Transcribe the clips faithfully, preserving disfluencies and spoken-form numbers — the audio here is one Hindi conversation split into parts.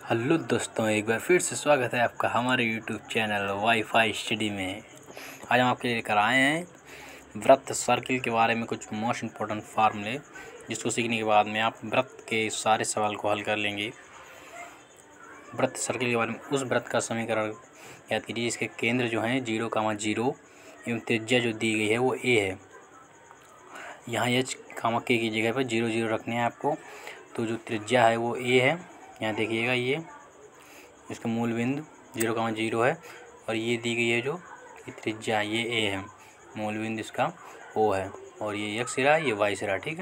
हेलो दोस्तों, एक बार फिर से स्वागत है आपका हमारे यूट्यूब चैनल वाईफाई स्टडी में। आज हम आपके लेकर आए हैं वृत्त सर्किल के बारे में कुछ मोस्ट इम्पोर्टेंट फार्मूले, जिसको सीखने के बाद में आप वृत्त के सारे सवाल को हल कर लेंगे। वृत्त सर्किल के बारे में उस वृत्त का समीकरण याद कीजिए इसके केंद्र जो हैं जीरो कामा जीरो एवं त्रिज्या जो दी गई है वो ए है। यहाँ एच कामा के की जगह पर जीरो जीरो रखने हैं आपको, तो जो त्रिज्या है वो ए है। यहाँ देखिएगा ये इसका मूल बिंदु जीरो कामा जीरो है और ये दी गई है जो त्रिज्या ये ए है, मूल बिंदु इसका ओ है और ये एक्स सिरा ये वाई सिरा। ठीक है,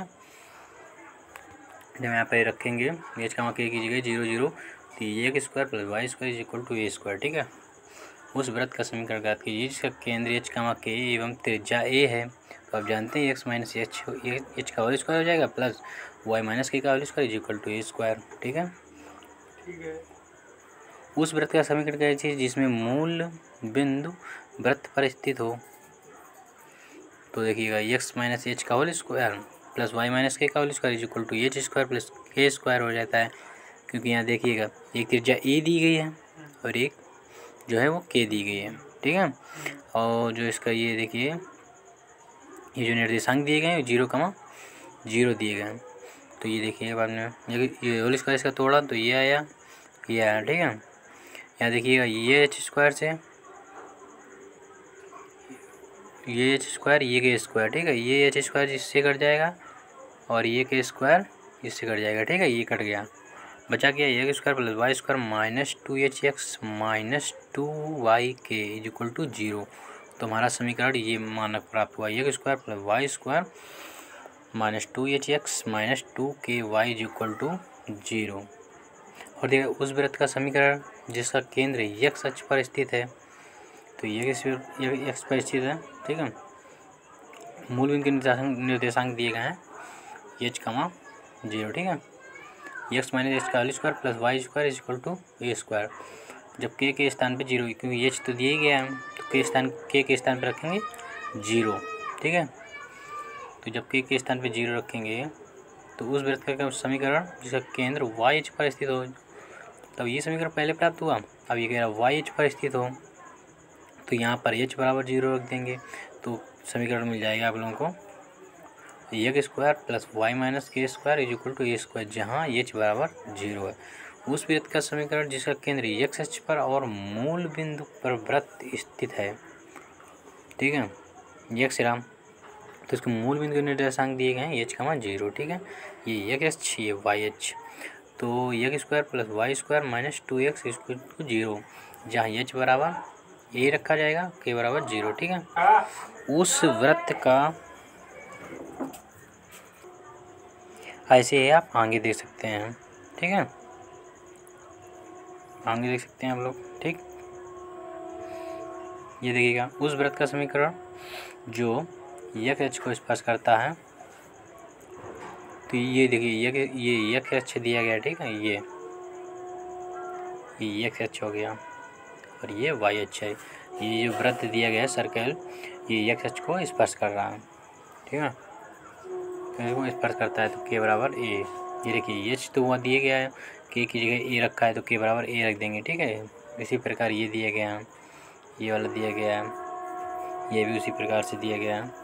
जब यहाँ पे रखेंगे एच कामा के की जगह जीरो जीरो तो ये x square plus y square is equal to a square. ठीक है, उस वृत्त का समीकरण ज्ञात कीजिए जिसका केंद्र एच कामा के एवं त्रिज्या ए है। तो आप जानते हैं एक्स माइनस एच एच का होल स्क्वायर हो जाएगा प्लस वाई माइनस के का whole square is equal to a square. ठीक है, ठीक है। उस वृत्त का समीकरण क्या चीज़ जिसमें मूल बिंदु वृत्त पर स्थित हो। तो देखिएगा एक्स माइनस एच का whole square plus y minus k का whole square is equal to h square plus k square हो जाता है, क्योंकि यहाँ देखिएगा एक त्रिज्या ए दी गई है और एक जो है वो के दी गई है। ठीक है, और जो इसका ये देखिए ये जो निर्देशांक दिए गए हैं जीरो कमा जीरो दिए गए हैं। तो ये देखिए बाद में ये होल स्क्वायर इसका तोड़ा तो ये आया ये आया। ठीक है, यहाँ देखिएगा ये एच स्क्वायर से ये एच स्क्वायर ये के स्क्वायर। ठीक है, ये एच स्क्वायर इससे कट जाएगा और ये के स्क्वायर इससे कट जाएगा। ठीक है, ये कट गया, बचा गया x square plus y square minus two h x minus two y k is equal to zero. तो हमारा समीकरण ये मानक प्राप्त हुआ x square plus y square minus two h x minus two k y is equal to zero. और देखिए उस वृत्त का समीकरण जिसका केंद्र एक्स अक्ष पर स्थित है। तो ये एक्स पर स्थित है। ठीक है, मूल बिंदु के निर्देशांक निर्देशांक दिए गए हैं एच कमा जीरो। ठीक है, एक्स माइनस एच का whole square plus y square is equal to a square. जब के के स्थान पे जीरो, क्योंकि एच तो दिया ही गया है तो के स्थान के के स्थान पे रखेंगे जीरो। ठीक है, तो जब के के स्थान पे जीरो रखेंगे तो उस वृत्त का समीकरण जिसका केंद्र वाई एच पर स्थित हो, तब ये समीकरण पहले प्राप्त हुआ। अब ये कह रहा वाई एच पर स्थित हो, तो यहाँ पर एच बराबर जीरो रख देंगे तो समीकरण मिल जाएगा आप लोगों को x square plus y minus k square is equal to a square, जहाँ एच बराबर जीरो है। उस वृत्त का समीकरण जिसका केंद्र एक्स अक्ष पर और मूल बिंदु पर वृत्त स्थित है। ठीक है, एक्स राम तो इसके मूल बिंदु के निर्देशांक दिए गए हैं एच कमा जीरो। ठीक है, ये एक्स एच ये वाई एच, तो x square plus y square minus two x equal to zero, जहाँ एच बराबर ए रखा जाएगा के बराबर जीरो। ठीक है, उस वृत्त का ऐसे ही आप आगे देख सकते हैं। ठीक है, आगे देख सकते हैं आप लोग। ठीक, ये देखिएगा उस वृत्त का समीकरण जो एक्स एच को स्पर्श करता है। तो ये देखिए ये ये एक्स एच दिया गया। ठीक है, ये ये एक्स एच हो गया और ये वाई एच है। ये जो वृत्त दिया गया है सर्कल ये एक्स एच को स्पर्श कर रहा है। ठीक है, इसको स्पर्श करता है तो के बराबर ए। ये देखिए एच तो वहाँ दिया गया है, के की जगह ए रखा है तो के बराबर ए रख देंगे। ठीक है, इसी प्रकार ये दिया गया है, ये वाला दिया गया है, ये भी उसी प्रकार से दिया गया है।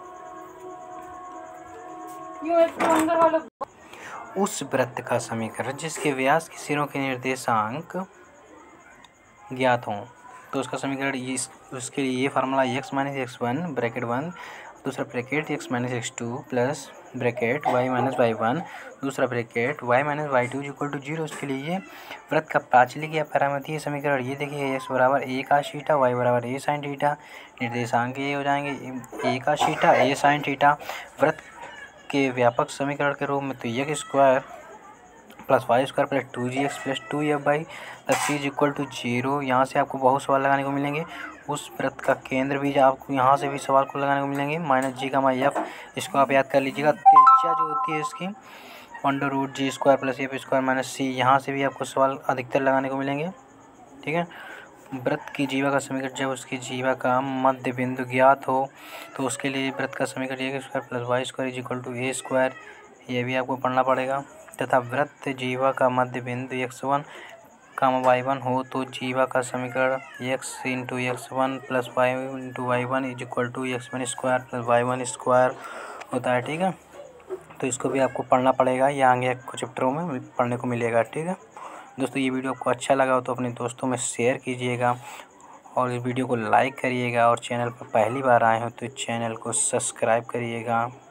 उस वृत्त का समीकरण जिसके व्यास के सिरों के निर्देशांक ज्ञात हों, तो उसका समीकरण ये उसके लिए ये formula x minus x one bracket one, दूसरा bracket x minus x two plus bracket y minus y one, दूसरा bracket y minus y two equal to zero. उसके लिए ये वृत्त का प्राचलिक या परामितीय समीकरण ये देखिए एक्स बराबर ए का शीटा वाई बराबर ए साइन थीटा, निर्देशांक ये हो जाएंगे ए का शीटा ए साइन थीटा। वृत्त के व्यापक समीकरण के रूप में तो x square plus y square plus two g x plus two f y plus c is equal to zero. यहाँ से आपको बहुत सवाल लगाने को मिलेंगे। उस वृत्त का केंद्र भी आपको यहाँ से भी सवाल को लगाने को मिलेंगे माइनस जी का माई एफ, इसको आप याद कर लीजिएगा। त्रिज्या जो होती है इसकी under root g square plus f square minus c, यहाँ से भी आपको सवाल अधिकतर लगाने को मिलेंगे। ठीक है, वृत्त की जीवा का समीकरण जब उसकी जीवा का मध्य बिंदु ज्ञात हो तो उसके लिए वृत्त का समीकरण x square plus y square is equal to a square, ये भी आपको पढ़ना पड़ेगा। तथा वृत्त जीवा का मध्य बिंदु x one comma y one हो तो जीवा का समीकरण x into x one plus y into y one is equal to x one square plus y one square होता है। ठीक है, तो इसको भी आपको पढ़ना पड़ेगा, ये आगे कुछ चैप्टरों में पढ़ने को मिलेगा। ठीक है दोस्तों, ये वीडियो आपको अच्छा लगा हो तो अपने दोस्तों में शेयर कीजिएगा और इस वीडियो को लाइक करिएगा और चैनल पर पहली बार आए हो तो चैनल को सब्सक्राइब करिएगा।